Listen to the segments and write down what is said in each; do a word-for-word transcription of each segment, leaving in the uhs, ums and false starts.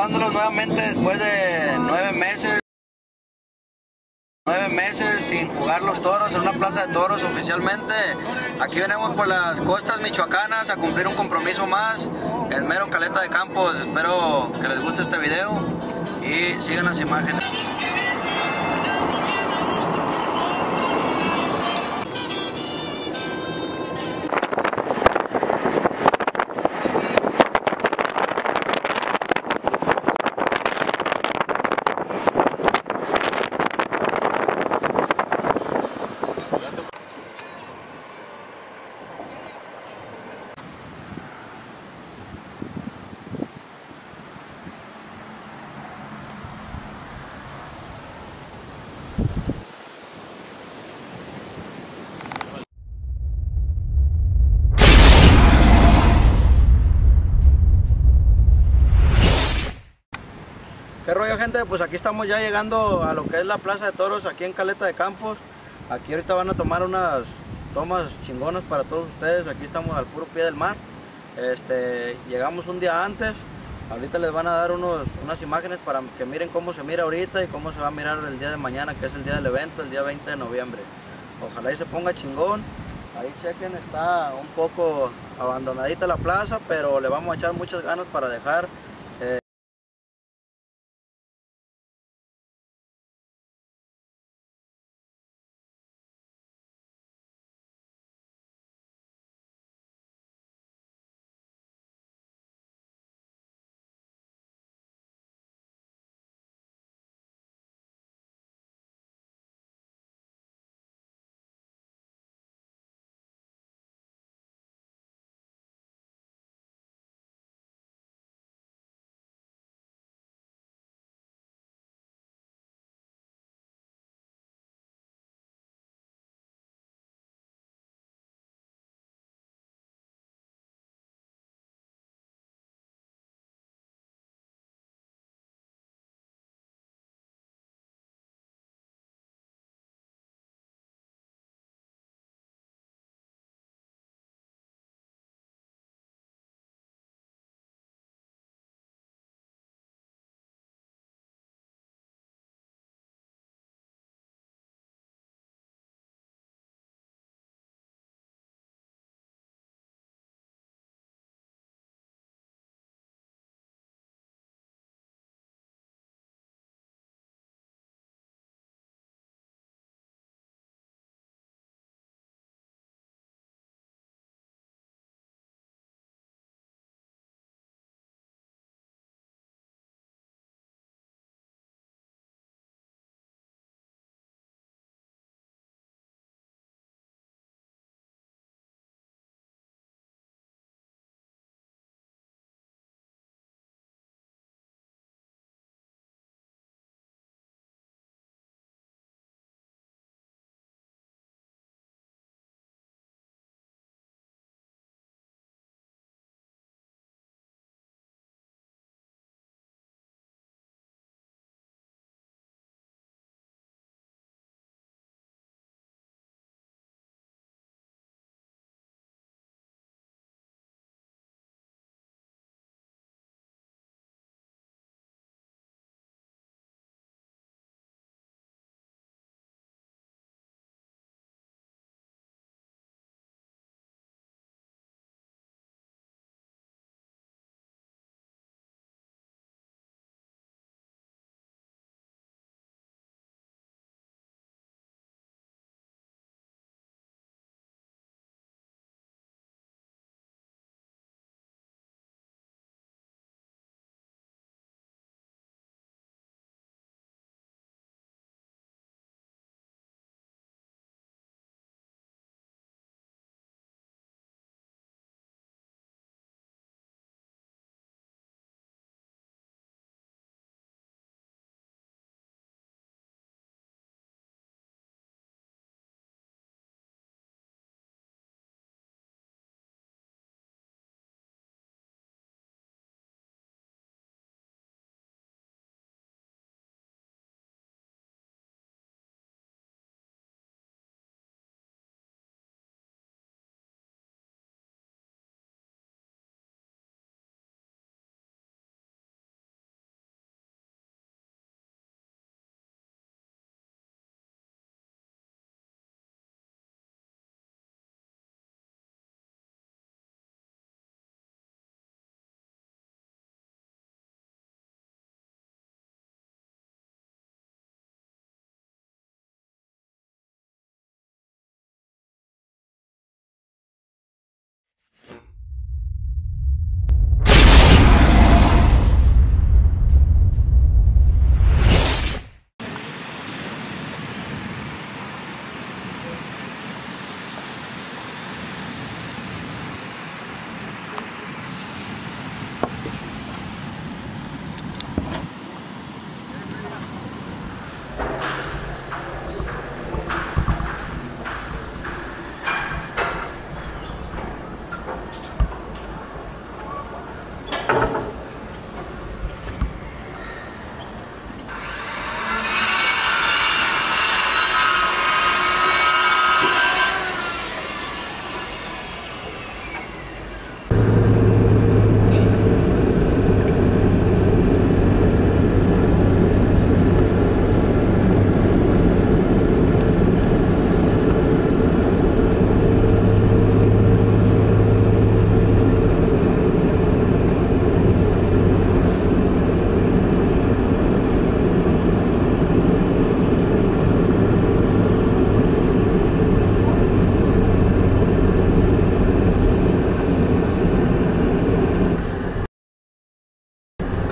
saludándolos nuevamente después de nueve meses. Nueve meses sin jugar los toros en una plaza de toros oficialmente. Aquí venimos por las costas michoacanas a cumplir un compromiso más en mero Caleta de Campos. Espero que les guste este video y sigan las imágenes. ¿Qué rollo, gente? Pues aquí estamos ya llegando a lo que es la plaza de toros aquí en Caleta de Campos. Aquí ahorita van a tomar unas tomas chingonas para todos ustedes. Aquí estamos al puro pie del mar. Este, llegamos un día antes. Ahorita les van a dar unos, unas imágenes para que miren cómo se mira ahorita y cómo se va a mirar el día de mañana, que es el día del evento, el día veinte de noviembre. Ojalá y se ponga chingón. Ahí chequen, está un poco abandonadita la plaza, pero le vamos a echar muchas ganas para dejar eh,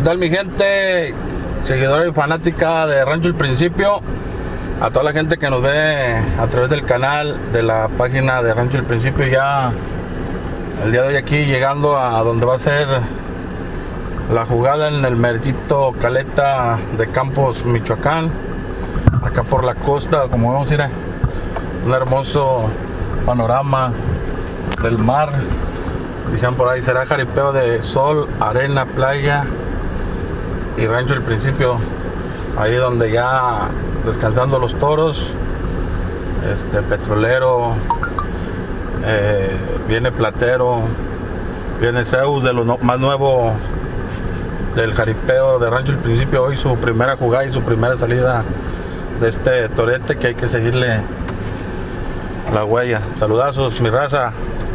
tal mi gente, seguidora y fanática de Rancho El Principio? A toda la gente que nos ve a través del canal, de la página de Rancho El Principio, ya el día de hoy aquí llegando a donde va a ser la jugada en el meritito Caleta de Campos, Michoacán, acá por la costa, como vamos a ir a un hermoso panorama del mar. Dicen por ahí, será jaripeo de sol, arena, playa y Rancho El Principio, ahí donde ya descansando los toros, este petrolero, eh, viene Platero, viene Zeus, de lo no, más nuevo del jaripeo de Rancho El Principio. Hoy su primera jugada y su primera salida de este torete, que hay que seguirle la huella. Saludazos, mi raza.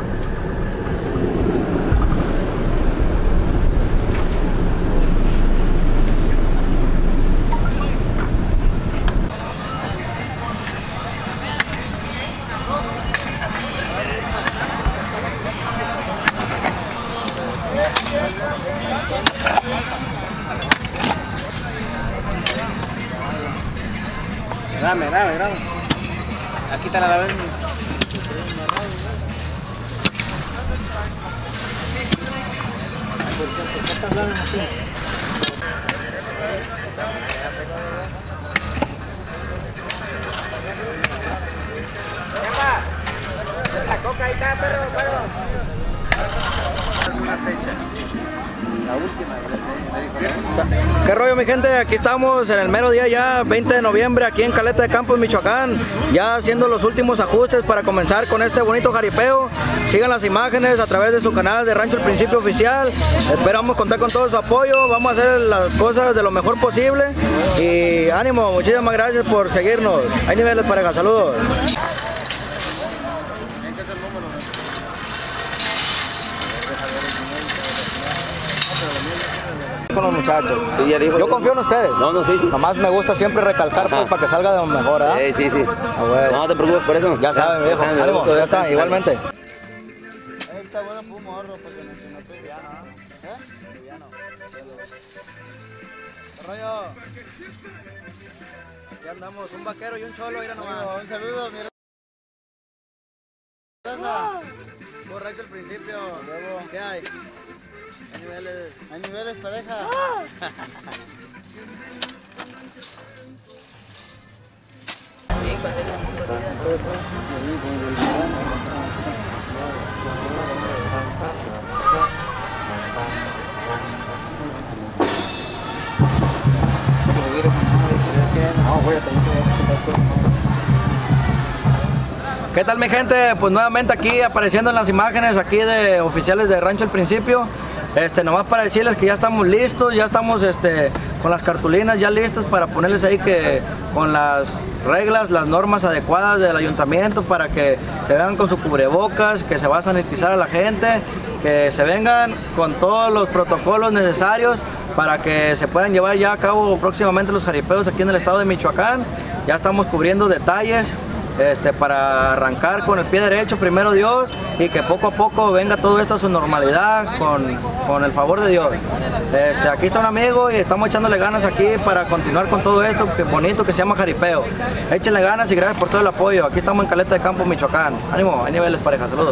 Dame, dame, dame. Aquí está la vez. La coca ahí está, perro, perro. Una fecha. La última. ¿Qué rollo, mi gente? Aquí estamos en el mero día ya, veinte de noviembre, aquí en Caleta de Campos, Michoacán, ya haciendo los últimos ajustes para comenzar con este bonito jaripeo. Sigan las imágenes a través de su canal de Rancho El Principio Oficial. Esperamos contar con todo su apoyo, vamos a hacer las cosas de lo mejor posible y ánimo, muchísimas gracias por seguirnos. Hay niveles, pareja, saludos. Con los muchachos. Sí, ya dijo. Yo confío en ustedes. No, no, sí, sí. Nomás me gusta siempre recalcar pues, para que salga de lo mejor, ¿eh? Sí, sí, sí. Ah, bueno. No te preocupes por eso. Ya saben, viejo. Ah, Ánimo, ya está, dale. igualmente. Está bueno para un morro, porque no, no estoy liviano, ¿eh? Liviano. ¿Qué rollo? Aquí andamos, un vaquero y un cholo, mira nomás. Un saludo, mi raza. Correcto el principio. ¿Qué hay? Hay niveles. Hay niveles, pareja. ¿Qué tal, mi gente? Pues nuevamente aquí apareciendo en las imágenes aquí de oficiales de Rancho El Principio. Este, nomás para decirles que ya estamos listos, ya estamos este, con las cartulinas ya listas para ponerles ahí que con las reglas, las normas adecuadas del ayuntamiento para que se vengan con su cubrebocas, que se va a sanitizar a la gente, que se vengan con todos los protocolos necesarios para que se puedan llevar ya a cabo próximamente los jaripeos aquí en el estado de Michoacán. Ya estamos cubriendo detalles. Este, para arrancar con el pie derecho, primero Dios, y que poco a poco venga todo esto a su normalidad con, con el favor de Dios. Este, aquí está un amigo y estamos echándole ganas aquí para continuar con todo esto que bonito que se llama jaripeo. Échenle ganas y gracias por todo el apoyo. Aquí estamos en Caleta de Campos, Michoacán. Ánimo, hay niveles, pareja, saludos.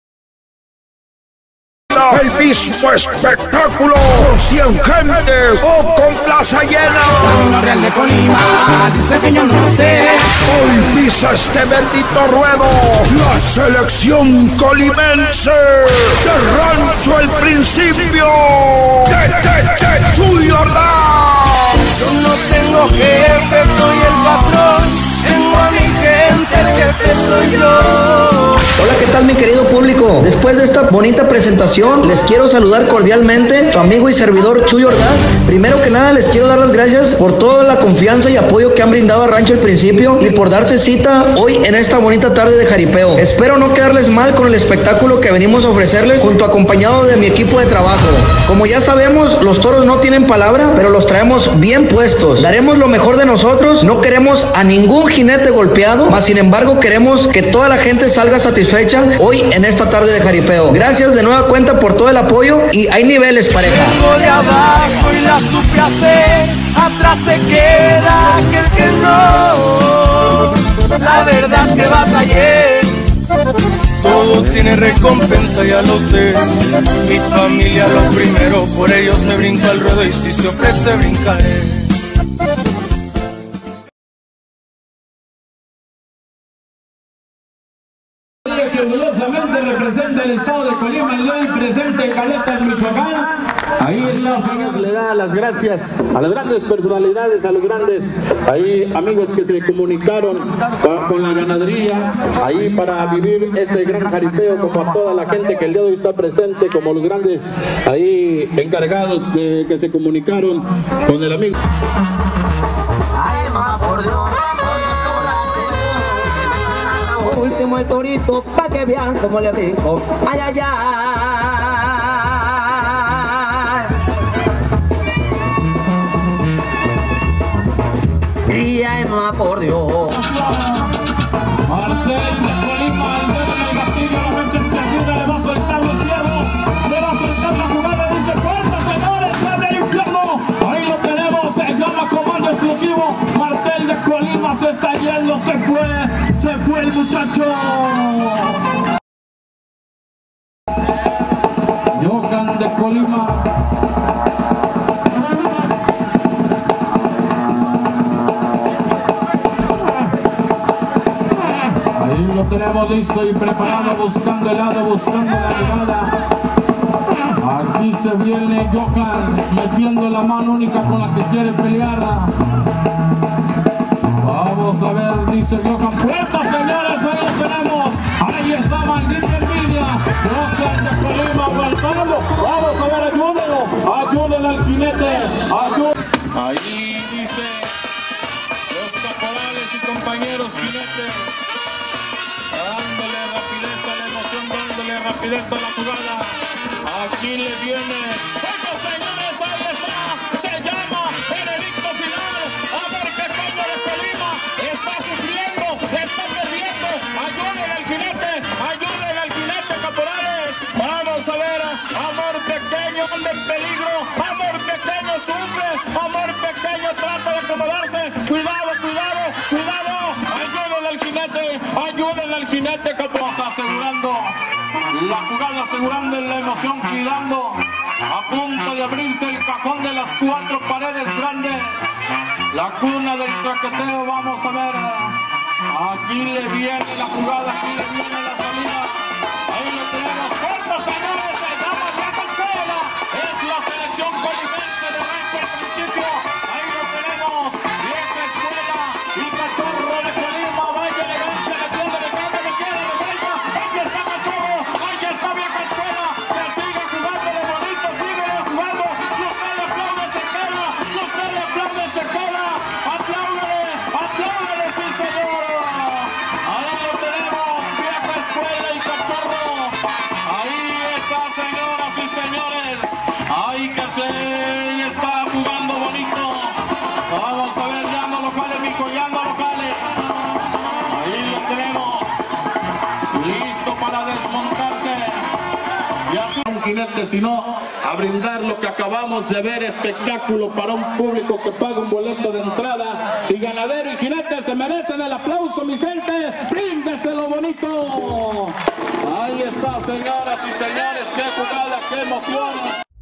El mismo espectáculo con cien gentes o con plaza llena. La Real de Colima dice que yo no sé. Hoy pisa este bendito ruedo la selección colimense de Rancho El Principio de, de, de Chuy Ordaz. Yo no tengo jefe, soy el patrón. Tengo a mi gente, el jefe soy yo. Hola, ¿qué tal, mi querido público? Después de esta bonita presentación, les quiero saludar cordialmente, su amigo y servidor Chuy Ordaz. Primero que nada, les quiero dar las gracias por toda la confianza y apoyo que han brindado a Rancho El Principio y por darse cita hoy en esta bonita tarde de jaripeo. Espero no quedarles mal con el espectáculo que venimos a ofrecerles junto acompañado de mi equipo de trabajo. Como ya sabemos, los toros no tienen palabra, pero los traemos bien puestos. Daremos lo mejor de nosotros, no queremos a ningún jinete golpeado, mas sin embargo embargo, queremos que toda la gente salga satisfecha hoy en esta tarde de jaripeo. Gracias de nueva cuenta por todo el apoyo y hay niveles, pareja. Vengo de abajo y la supe hacer, atrás se queda aquel que no. La verdad que batallé, todo tiene recompensa, ya lo sé. Mi familia lo primero, por ellos me brinco al ruedo y si se ofrece brincaré. Que orgullosamente representa el estado de Colima y hoy presente en Caleta, Michoacán. Ahí está, señores, le da las gracias a las grandes personalidades, a los grandes ahí amigos que se comunicaron con, con la ganadería, ahí para vivir este gran jaripeo, como a toda la gente que el día de hoy está presente, como los grandes ahí encargados de que se comunicaron con el amigo. Ay, ma, por Dios. Último el torito, pa' que vean cómo le brinco. Ay, ay, ay. Y ay, ma, por Dios. Marcel de Colima, el dedo del gatillo, la mancha encendida, le va a soltar los hierros, le va a soltar la jugada, dice fuerza, señores, abre el infierno. Ahí lo tenemos, se llama comando exclusivo. Martel de Colima se está yendo, se fue, se fue el muchacho. Johan de Colima. Ahí lo tenemos listo y preparado, buscando el lado, buscando la llegada. Aquí se viene Johan, metiendo la mano única con la que quiere pelear. Vamos a ver, dice Johan, puerta, señores, ahí lo tenemos. Ahí está, maldita envidia. Johan de Colima aguantando. Vamos a ver, ayúdenlo, ayúdenlo al jinete. Ayúdenlo. Ahí dice los caporales y compañeros jinetes, dándole rapidez a la emoción, dándole rapidez a la jugada. Aquí le viene. ¡Venga, señores! Ahí está. Se llama Benedicto Final. A ver, pequeño de Colima. Está sufriendo. Está perdiendo. Ayúdenle al jinete. Ayúdenle al jinete, caporales. Vamos a ver. Amor pequeño anda en peligro. Amor pequeño sufre. Amor pequeño trata de acomodarse. Cuidado, cuidado, cuidado. Ayúdenle al jinete. Ayúdenle al jinete, caporales. Asegurando la jugada, asegurando la emoción, cuidando, a punto de abrirse el cajón de las cuatro paredes grandes, la cuna del traqueteo. Vamos a ver, aquí le viene la jugada, aquí le viene la salida, ahí lo tenemos, fuerza, señores, se llama Vieja Escuela, es la selección colimense de Rancho al Principio, ahí lo tenemos, Vieja Escuela y Cachorro de Colima, vaya elegancia, le tiene de cara, le tiene de vuelta, aquí está Cachorro, ahí está Vieja Escuela, que sigue jugando de bonito, sigue jugando, si usted le aplaude se queda, si usted le aplaude se queda, apláudele, apláudele, sí señor, ahí lo tenemos, Vieja Escuela y Cachorro, ahí está, señoras y señores, ahí que se está jugando bonito, vamos a ver, ya no lo jale, mijo, ya no lo jale, ahí lo tenemos, listo para desmontarse, y así un jinete, sino a brindar lo que acabamos de ver, espectáculo para un público que paga un boleto de entrada. Si ganadero y jinete se merecen el aplauso, mi gente, bríndeselo bonito. Ahí está, señoras y señores, qué jugada, qué emoción.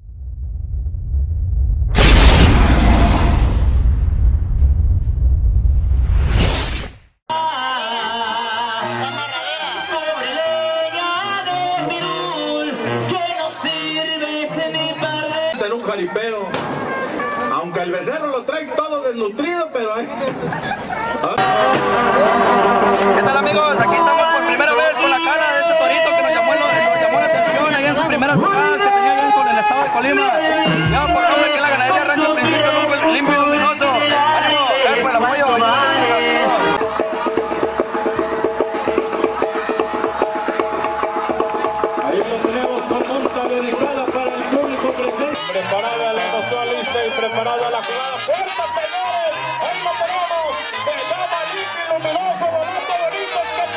En un jaripeo, aunque el becerro lo trae todo desnutrido, pero ahí... ¿Qué tal, amigos? Aquí estamos por primera vez con la cara de este torito que nos llamó, nos llamó la atención ahí en sus primeras jugadas que tenía bien con el estado de Colima. Ya por nombre que es la ganadería Rancho al Principio, con limpio y luminoso. Ánimo, gracias por el apoyo. Ahí lo tenemos con monta dedicada para el público presente. Preparada la emoción, lista y preparada la jugada. ¡Fuerza, señores! Ahí lo tenemos. Se llama limpio y luminoso, volando bonito.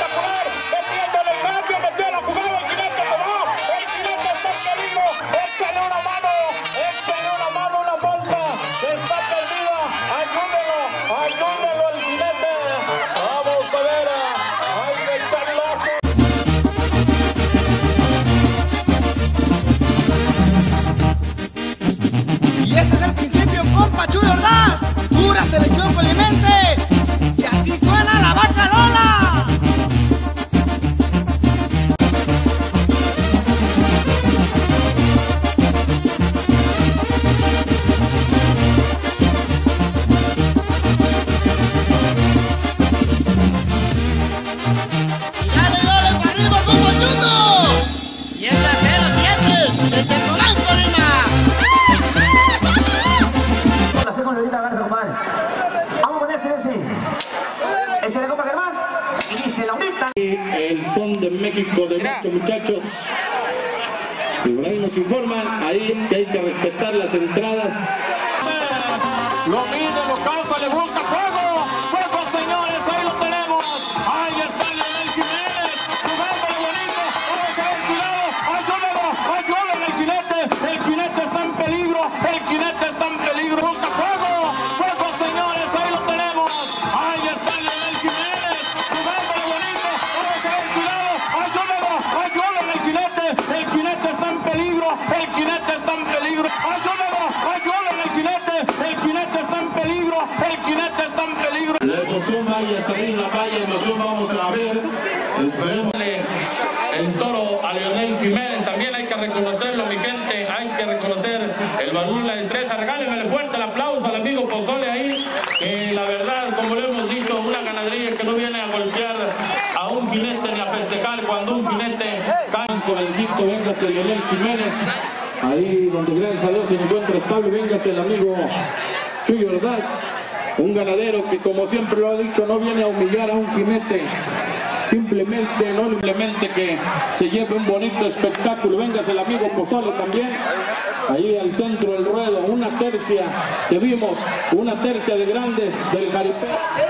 León de México de Noche, muchachos. Y por ahí nos informan ahí que hay que respetar las entradas. Lo mide, lo calza, le busca fuego. Fuego, señores, ahí lo tenemos. Ahí está Leonel Jiménez, jugando bonito. Vamos a ver, cuidado. Ayúdalo, ayúdalo el jinete. El jinete está en peligro. El jinete está en peligro. Busca fuego. Fuego, señores, ahí lo tenemos. Ahí está Leonel Jiménez, jugando bonito. Vamos a ver, cuidado. Ayúdalo, ayúdalo el jinete. El jinete está en peligro. El jinete está en peligro. Ayúdalo, ayúdalo el jinete. El jinete está en peligro. El jinete está en peligro. La emoción vaya salida, vaya emoción, vamos a ver. Esperemos el toro a Leonel Jiménez. También hay que reconocerlo, mi gente. Hay que reconocer el valor, la destreza. Regálenme fuerte el aplauso al amigo Pozole ahí. Que la verdad, como lo hemos dicho, una ganadería que no viene a golpear a un jinete ni a festejar cuando un jinete cae. Jovencito, véngase Leonel Jiménez. Ahí donde gracias a Dios se encuentra estable, véngase el amigo Chuy Ordaz. Un ganadero que, como siempre lo ha dicho, no viene a humillar a un jinete, simplemente, no simplemente que se lleve un bonito espectáculo. Véngase el amigo Pozole también, ahí al centro del ruedo, una tercia que vimos, una tercia de grandes del jaripeo.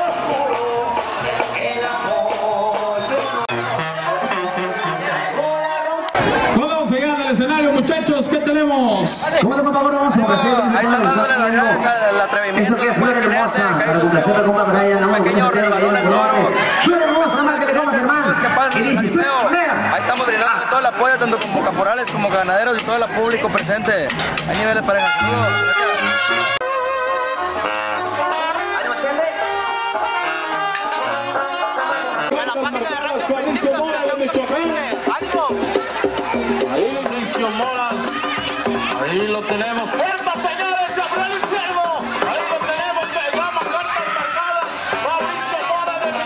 Todos llegando al escenario, muchachos, ¿qué tenemos? ¿Cómo te compa? Vamos a complacer. Ahí está dándole las gracias al atrevimiento. Eso que es flor hermosa, para complacer a compa Brian, amor, con ese tema de flor hermosa, más que le comas, hermano. Y dice, ahí estamos brindando todo el apoyo, tanto como caporales como ganaderos y todo el público presente. Hay niveles para saludos. Ahí Mauricio Moras, ahí lo tenemos. ¡Puerta, señores! ¡Se abrió el infierno! Ahí lo tenemos, se llama cartas marcadas. Mauricio Moras de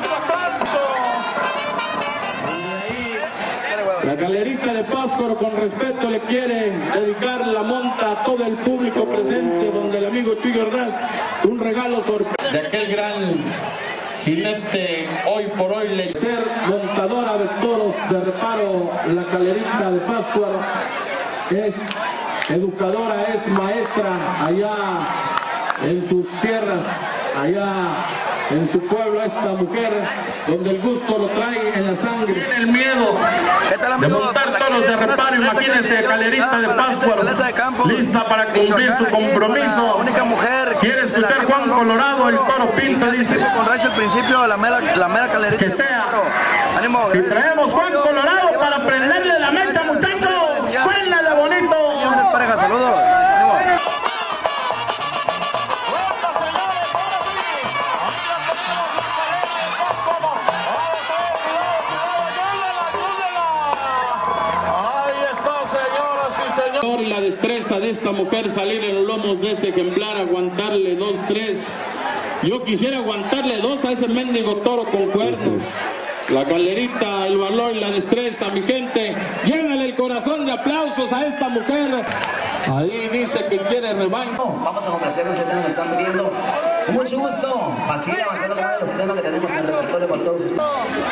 Michoacán. La galerita de Pátzcuaro, con respeto, le quiere dedicar la monta a todo el público presente, donde el amigo Chuy Ordaz, un regalo sorpresa de aquel gran jinete, hoy por hoy le ser montadora de toros de reparo. La galerita de Pátzcuaro es educadora, es maestra allá en sus tierras, allá en su pueblo, esta mujer donde el gusto lo trae en la sangre. Tiene el miedo de montar toros de reparo. Imagínense, galerita de Pátzcuaro, lista para cumplir su compromiso. Única mujer. Quiere escuchar Juan Colorado, el toro pinta, dice. Con Rancho al principio, la mera, la mera galerita. Que sea. Si traemos Juan Colorado para prenderle la mecha, muchachos, suénale bonito. Pareja, saludos. Y la destreza de esta mujer, salir en los lomos de ese ejemplar, aguantarle dos, tres. Yo quisiera aguantarle dos a ese mendigo toro con cuernos. La galerita, el valor y la destreza, mi gente. Llénale el corazón de aplausos a esta mujer. Ahí dice que quiere rebaño. Vamos a complacer ese tema que están pidiendo. Con mucho gusto. Para seguir avanzando con los temas que tenemos en el repertorio para todos ustedes.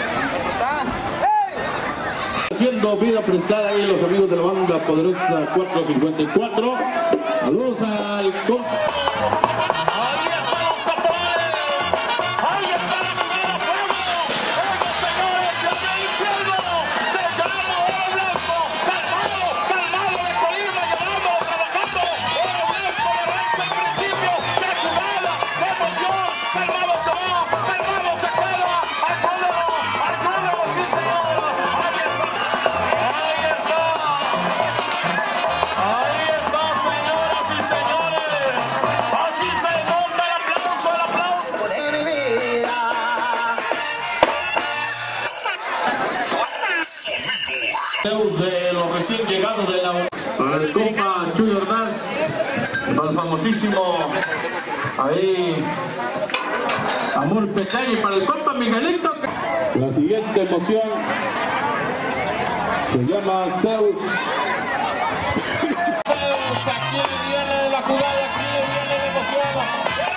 Haciendo vida prestada ahí los amigos de la banda poderosa cuatro cincuenta y cuatro. Saludos al compa. Ahí están los caporales. Ahí está la primera fuego. Oigan, señores, se abrió el infierno. Se llama Oro Blanco. Calmado, calmado de Colima, llevando, trabajando. Oro Blanco de Rancho al principio. De jugada, de emoción. Calmado se va, calmado se queda. Ayúdalo, ayúdalo, sí, señor. Ahí está. Ahí está, señoras y señores. Así se monta el aplauso, el aplauso de mi vida. De los recién llegados de la... Para el compa Chuy Ordaz, para el famosísimo ahí Amor Pequeño, y para el compa Miguelito. La siguiente emoción se llama Zeus. Zeus, aquí viene la jugada, aquí viene la emoción.